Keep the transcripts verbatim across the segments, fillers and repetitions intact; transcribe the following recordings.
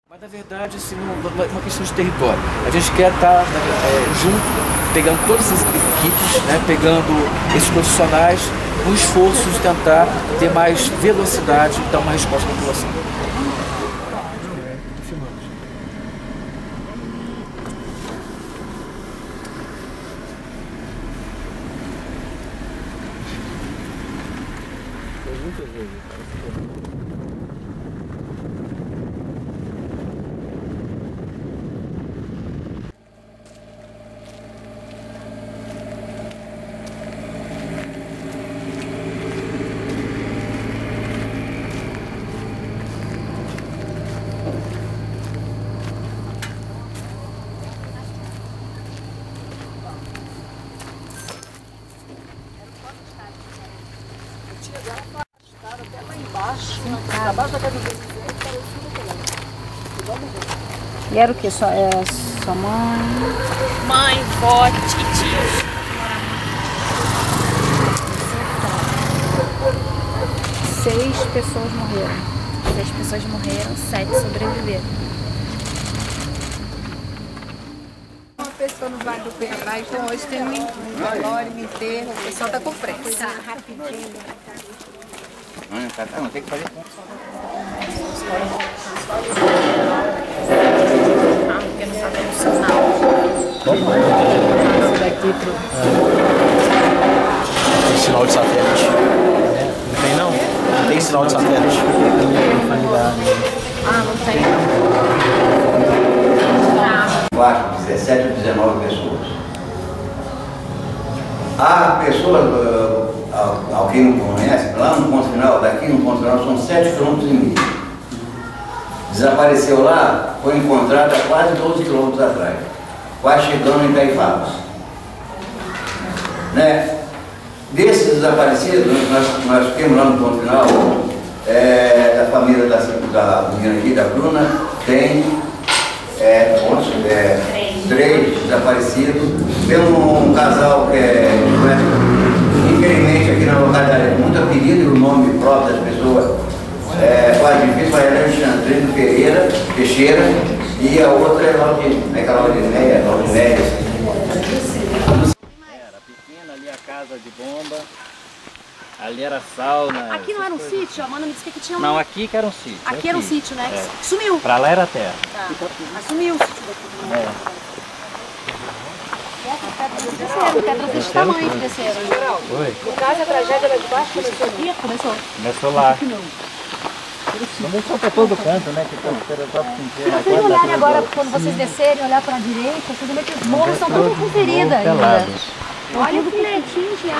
Mas na verdade, assim, não, não é uma questão de território. A gente quer estar é, junto, pegando todas as equipes, né, pegando esses profissionais, no esforço de tentar ter mais velocidade e dar uma resposta à população. Muitas vezes, até lá embaixo, na base da casa do presidente, E era o que? Sua, é, sua mãe? Mãe, vó, tio. Seis pessoas morreram. Seis pessoas morreram, sete sobreviveram. Uma pessoa no Vale do Cuiabá, então hoje tem um velório, um enterro, o pessoal está com pressa. Tá, rapidinho. Não, tá, não, tem que fazer. Ah, porque não sabe funcionar. Esse daqui pro... Tem sinal de satélite. Não tem não? Não tem sinal de satélite. Ah, não tem. Eu acho dezessete ou dezenove pessoas. Há pessoas, uh, alguém não conhece, lá no ponto final, daqui no ponto final são sete quilômetros e meio. Desapareceu lá, foi encontrado há quase doze quilômetros atrás, quase chegando em Itaipava. Né? Desses desaparecidos, nós, nós temos lá no ponto final, é, da família da, da menina aqui, da Bruna, tem é, quantos? É, três desaparecidos. Tem um, um casal que é, infelizmente aqui na localidade é muito apelido e o nome próprio das pessoas é quase difícil, mas é Alexandrino Pereira, Teixeira, e a outra é Laudinéia, é Laudinéia, Laudinéia. Era pequena, ali a casa de bomba, ali era sauna. Aqui não era um sítio? A Amanda me disse que aqui tinha um... Não, aqui que era um sítio. Aqui, aqui era um sítio, né? É. Que sumiu. Pra lá era terra. Tá. Mas sumiu o sítio daqui. É. Desceram, pedras desse tamanho que desceram. Foi. No caso, a tragédia lá de baixo começou aqui? Começou. Começou lá. Começou pra todo canto, né? Que era próprio Se vocês olharem agora, quando vocês descerem, olhar para a direita, vocês vão ver que os morros estão todos com ferida ainda. Olha o filetinho de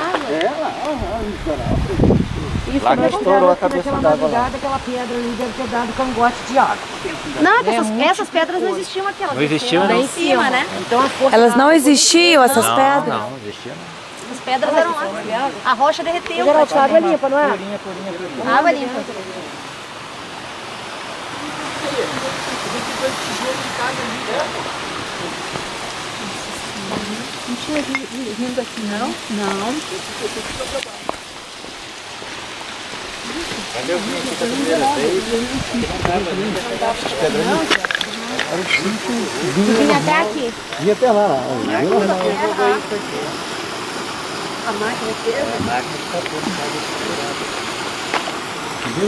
água. Isso Lá que estourou a cabeça d'água lá. Aquela pedra ali deve ter dado cangote de água. Não, essas, essas pedras não existiam aqui. Elas Não existiam, lá não. em cima, né? Então a força Elas não existiam, essas Não, pedras? não, não existia não. As pedras eram lá. A rocha derreteu. Geraldo, água limpa, não é? Purinha, purinha, purinha. Água limpa. Não tinha vindo aqui, não? Não. Quando eu vim aqui pela primeira vez, não tava ali. Vinha até aqui. Ia até lá, lá. A máquina fez? A máquina está toda estruturada. Viu?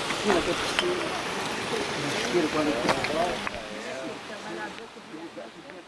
Ali,